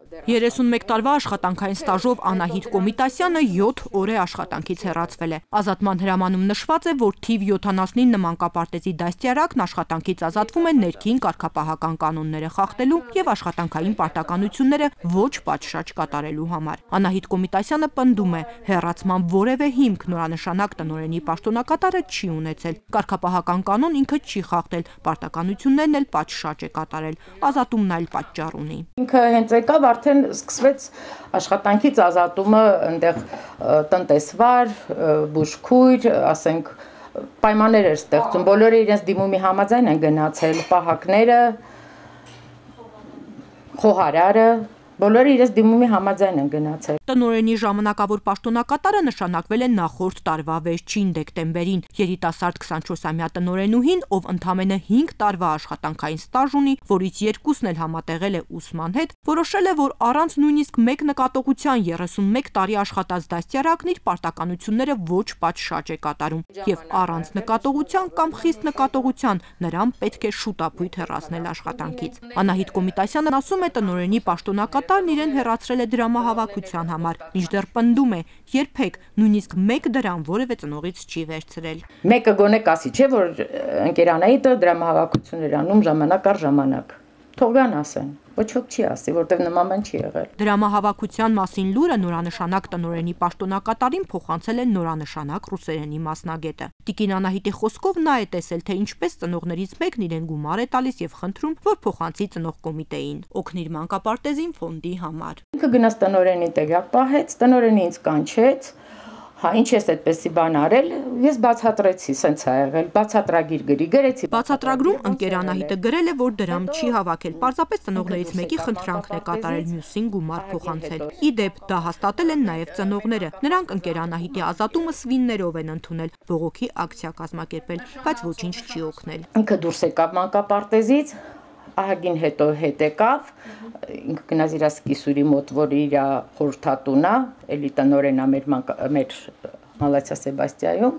31 տարվա աշխատանքային ստաժով Անահիտ Կոմիտասյանը 7 օր է աշխատանքից հեռացվել է։ Ազատման հրամանում նշված է, որ թիվ 79 մանկապարտեզի դաստիարակն աշխատանքից ազատվում է ներքին կարգապահական կանոնները խախտելու եւ աշխատանքային պարտականությունները ոչ պատշաճ կատարելու համար։ Անահիտ Կոմիտասյանը պնդում է, հեռացման որևէ հիմք նորանշանակ տնօրենի պաշտոնակատարը չի ունեցել։ Կարգապահական կանոն ինքը չի խախտել, պարտականություններն էլ պատշաճ է կատարել, ազատումն այլ պատճառ ունի։ Ինքը հենց եկավ արդեն սկսվեց աշխատանքից ազատումը այնտեղ տնտեսվար, բուժքույր, ասենք պայմաններ էր ստեղծում, բոլորը իրենց դիմումի համաձայն են գնացել, պահակները, խոհարարը, բոլորը իրենց դիմումի համաձայն են գնացել։ Տնօրենի ժամանակավոր պաշտոնակատարը նշանակվել է նախորդ տարվա վերջին դեկտեմբերին։ Երիտասարդ 24-ամյա տնօրենուհին, ով ընդամենը 5 տարվա աշխատանքային ստաժ ունի, որից 2-ն էլ համատեղել է ուսման հետ, որոշել է, որ առանց նույնիսկ մեկ նկատողության 31 տարի աշխատած դաստիարակն իր պարտականությունները ոչ պատշաճ է կատարում եւ առանց նկատողության կամ խիստ նկատողության նրան պետք է շուտապույտ հեռացնել աշխատանքից։ Անահիտ Կոմիտասյանն ասում է, տնօրենի պաշտոնակատարն իրեն հեռացրել է դրամահավաքության համար, մինչդեռ պնդում է, երբեք նույնիսկ մեկ դրամ որևէ ծնողից չի վերցրել։ Մեկը գոնե կասի, չէ՞ որ ընկեր Անահիտը դրամահավաքություն էր անում ժամանակ առ ժամանակ։ Թող գան ասեն, ոչ ոք չի ասի, որտեղ նման բան չի եղել։ Դրամահավաքության մասին լուրը նորանշանակ տնօրենի պաշտոնակատարին փոխանցել է նորանշանակ ռուսերենի մասնագետը։ Տիկին Անահիտի խոսքով նա է տեսել, թե ինչպես ծնողներից մեկն իրեն գումար է տալիս եւ խնդրում, որ փոխանցի ծնող կոմիտեին, օգնիր մանկապարտեզին ֆոնդի համար։ Ինքը գնաց տնօրենի տեղյակ պահեց, տնօրենը ինձ կանչեց, հա ինչ ես այդպեսի բան արել, ես բացատրեցի, սենց ա եղել, բացատրագիր գրեցի։ Բացատրագրում ընկեր Անահիտը գրել է, որ դրամ չի հավաքել, պարզապես ծնողներից մեկի խնդրանքն է կատարել, մյուսին գումար փոխանցել։ Ի դեպ, դա հաստատել են նաև ծնողները։ Նրանք ընկեր Անահիտի ազատումը սվիններով են ընդունել, բողոքի ակցիա կազմակերպել, բայց ոչինչ չի օգնել։ Ինքը դուրս եկավ մանկապարտեզից, ահագին հետո հետ եկավ, ինքը գնաց իր սկիսուրի մոտ, որ իր խորհրդատուն է, էլի տնօրենն է մեր Մալացիա Սեբաստիայում,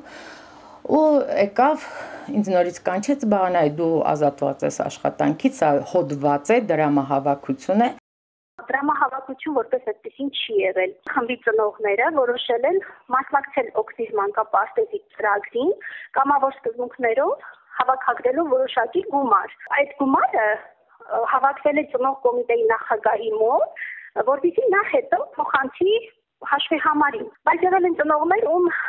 ու եկավ ինձ նորից կանչեց, բանայ դու ազատված ես աշխատանքից, սա հոդված է, դրամահավաքություն է։ Դրամահավաքություն որպես այդպեսին չի եղել։ Խմբի ծնողները որոշել են մասնակցել օգնիր մանկապարտեզի ծրագրին կամավոր սկզբունքներով հավաքագրելու որոշակի գումար։ Այդ գումարը հավաքվել է ծնող կոմիտեի նախագահի մոտ, որպեսզի նա հետո փոխանցի հաշվի համարին։ Բայց եղել են ծնողներ,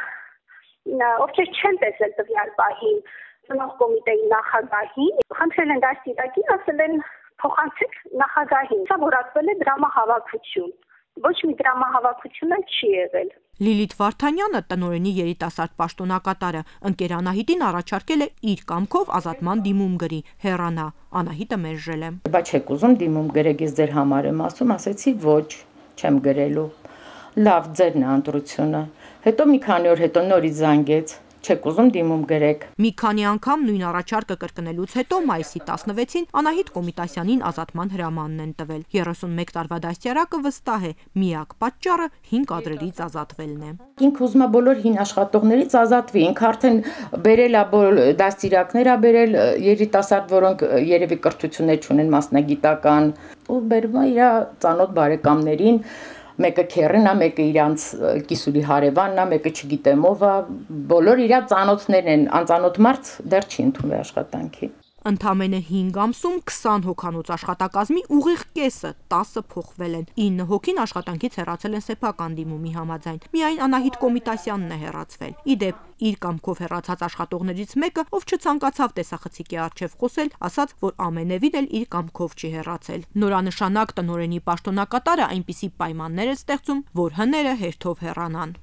ովքեր չեն տեսել տվյալ պահին ծնող կոմիտեի նախագահին, խնդրել են դաստիարակին, ասել են փոխանցեք նախագահին։ Սա որակվել է դրամահավաքություն։ Ոչ մի դրամահավաքություն էլ չի եղել։ Լիլիթ Վարդանյանը, տնօրենի երիտասարդ պաշտոնակատարը, ընկեր Անահիտին առաջարկել է իր կամքով ազատման դիմում գրի, հեռանա։ Անահիտը մերժել է։ Բայց չեք ուզում դիմում գրեք, ես ձեր համար եմ ասում, ասեցի ոչ, չեմ գրելու։ Լավ, ձերն է ընտրությունը։ Հետո մի քանի օր հետո նորից զանգեց, չեք ուզում դիմում գրեք։ Մի քանի անգամ նույն առաջարկը կրկնելուց հետո մայիսի 16-ին Անահիտ Կոմիտասյանին ազատման հրամանն են տվել։ 31 տարվա դաստիարակը վստահ է, միակ պատճառը 5 կադրերից ազատվելն է։ Ինքը ուզում է բոլոր հին աշխատողներից ազատվի, ինքը արդեն բերել է դաստիարակներ ա բերել երիտասարդ, որոնք երևի կրթություններ չունեն մասնագիտական, ու բերում է իր ծանոթ բարեկամներին, մեկը քերին է, մեկը իրանց կիսուրի հարևանն է, մեկը չգիտեմ ով է, բոլոր իր ծանոթներն են, անծանոթ մարդ դեռ չի ընդունվել աշխատանքի։ Ընդամենը 5 ամսում 20 հոգանոց աշխատակազմի ուղիղ կեսը 10 փոխվել են։ 9 հոգին աշխատանքից հեռացել են սեփական դիմումի համաձայն։ Միայն Անահիտ Կոմիտասյանն է հեռացվել։ Ի դեպ, իր կամքով հեռացած աշխատողներից մեկը, ով չցանկացավ տեսախցիկի առջև խոսել, ասաց, որ ամենևին էլ իր կամքով չի հեռացել։ Նորանշանակ տնօրենի պաշտոնակատարը այնպիսի պայմաններ է ստեղծում, որ հները հերթով հեռանան։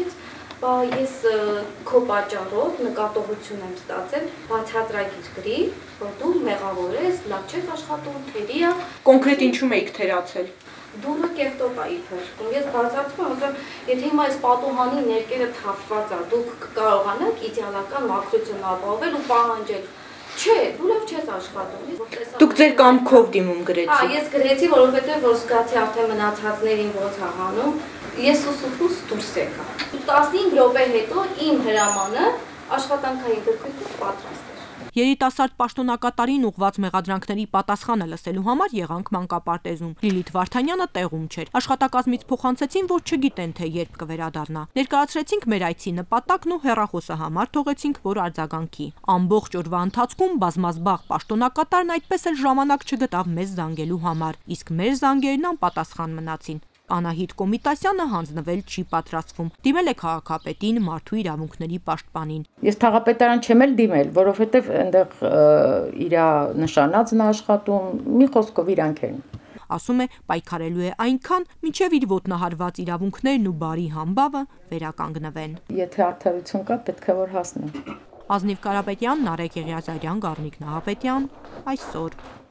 Ես քո պատճառով նկատողություն եմ ստացել բացատրագիր գրի, որ դու մեղավոր ես, լավ չես աշխատում, թերի է։ Կոնկրետ ինչու՞մ եք թերացել։ Դուրը կեղտոտ է իբր։ Ես բացատրում եմ, եթե հիմա այս պատուհանի ներկերը թափված է, դուք կարողանաք իդեալական մաքրություն ապահովել ու պահանջել։ Չէ, դու լավ չես աշխատում։ Դուք ձեր կամքով դիմում գրեցիք։ Ես գրեցի, որովհետև որ զգացի արդեն մնացածներին ոնց է հանում։ Ես ուսուցուս դուրս եկա։ 15 րոպե հետո իմ հրամանը աշխատանքային գրքույկով պատրաստ էր։ Երիտասարդ պաշտոնակատարին ուղղված մեղադրանքների պատասխանը լսելու համար եղանք մանկապարտեզում։ Լիլիթ Վարդանյանը տեղում չէր։ Աշխատակազմից փոխանցեցին, որ չգիտեն, թե երբ կվերադառնա։ Ներկայացրեցինք մեր այցի նպատակն ու հեռախոսը համար թողեցինք, որ արձագանքի։ Ամբողջ օրվա ընթացքում բազմազբաղ պաշտոնակատարն այդպես էլ ժամանակ չգտավ մեզ զանգելու համար, իսկ մեր զանգերն անպատասխան մնացին։ Անահիտ Կոմիտասյանը հանձնվել չի պատրաստվում։ Դիմել է քաղաքապետին, մարդու իրավունքների պաշտպանին։ Ես թաղապետարան չեմ էլ դիմել, որովհետև այնտեղ իր նշանածն աշխատում, մի խոսքով իրանք են։ Ասում է, պայքարելու է այնքան, մինչև իր ոտնահարված իրավունքներն ու բարի համբավը վերականգնվեն։ Եթե արդարություն կա, պետք է որ հասնեն։ Ազնիվ Կարապետյան, Նարեկ Եղիազարյան, Գառնիկ Նահապետյան, այսօր։